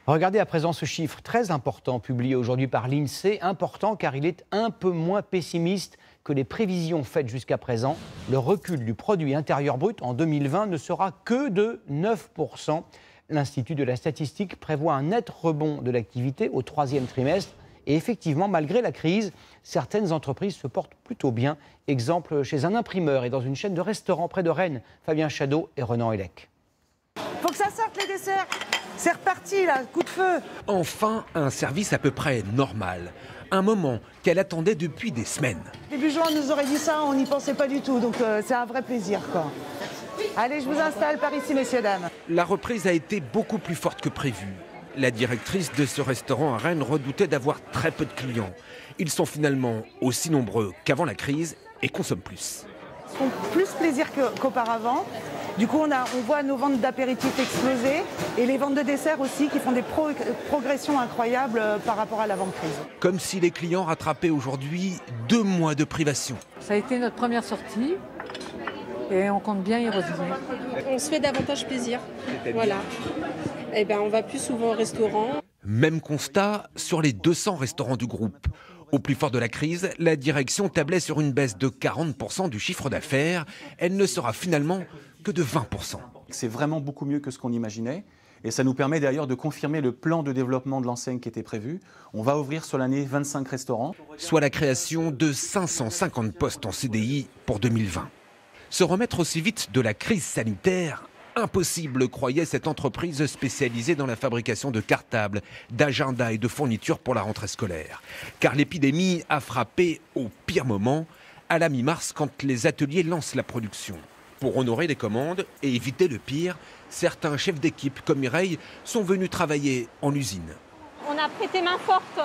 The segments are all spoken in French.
Regardez à présent ce chiffre très important publié aujourd'hui par l'INSEE, important car il est un peu moins pessimiste que les prévisions faites jusqu'à présent. Le recul du produit intérieur brut en 2020 ne sera que de 9%. L'Institut de la statistique prévoit un net rebond de l'activité au troisième trimestre. Et effectivement, malgré la crise, certaines entreprises se portent plutôt bien. Exemple chez un imprimeur et dans une chaîne de restaurants près de Rennes. Fabien Chadeau et Renan Hélec. Faut que ça sorte les desserts. C'est reparti là, coup de feu. Enfin, un service à peu près normal. Un moment qu'elle attendait depuis des semaines. Début juin, on nous aurait dit ça, on n'y pensait pas du tout. Donc c'est un vrai plaisir, quoi. Allez, je vous installe par ici, messieurs, dames. La reprise a été beaucoup plus forte que prévu. La directrice de ce restaurant à Rennes redoutait d'avoir très peu de clients. Ils sont finalement aussi nombreux qu'avant la crise et consomment plus. Ils font plus plaisir qu'auparavant. Du coup, on voit nos ventes d'apéritifs exploser et les ventes de desserts aussi qui font des progressions incroyables par rapport à l'avant-crise. Comme si les clients rattrapaient aujourd'hui 2 mois de privation. Ça a été notre première sortie et on compte bien y revenir. On se fait davantage plaisir. Voilà. Eh ben, on va plus souvent au restaurant. Même constat sur les 200 restaurants du groupe. Au plus fort de la crise, la direction tablait sur une baisse de 40% du chiffre d'affaires. Elle ne sera finalement que de 20%. C'est vraiment beaucoup mieux que ce qu'on imaginait. Et ça nous permet d'ailleurs de confirmer le plan de développement de l'enseigne qui était prévu. On va ouvrir sur l'année 25 restaurants. Soit la création de 550 postes en CDI pour 2020. Se remettre aussi vite de la crise sanitaire, impossible, croyait cette entreprise spécialisée dans la fabrication de cartables, d'agendas et de fournitures pour la rentrée scolaire. Car l'épidémie a frappé au pire moment, à la mi-mars, quand les ateliers lancent la production. Pour honorer les commandes et éviter le pire, certains chefs d'équipe comme Mireille sont venus travailler en usine. On a prêté main forte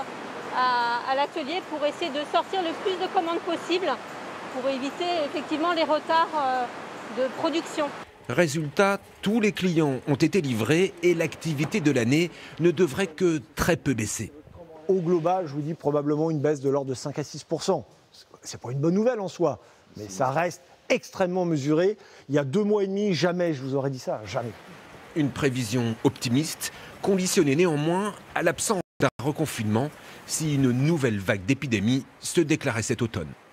à l'atelier pour essayer de sortir le plus de commandes possible pour éviter effectivement les retards de production. Résultat, tous les clients ont été livrés et l'activité de l'année ne devrait que très peu baisser. Au global, je vous dis probablement une baisse de l'ordre de 5 à 6%. C'est pas une bonne nouvelle en soi, mais ça reste extrêmement mesuré. Il y a 2 mois et demi, jamais je vous aurais dit ça, jamais. Une prévision optimiste, conditionnée néanmoins à l'absence d'un reconfinement si une nouvelle vague d'épidémie se déclarait cet automne.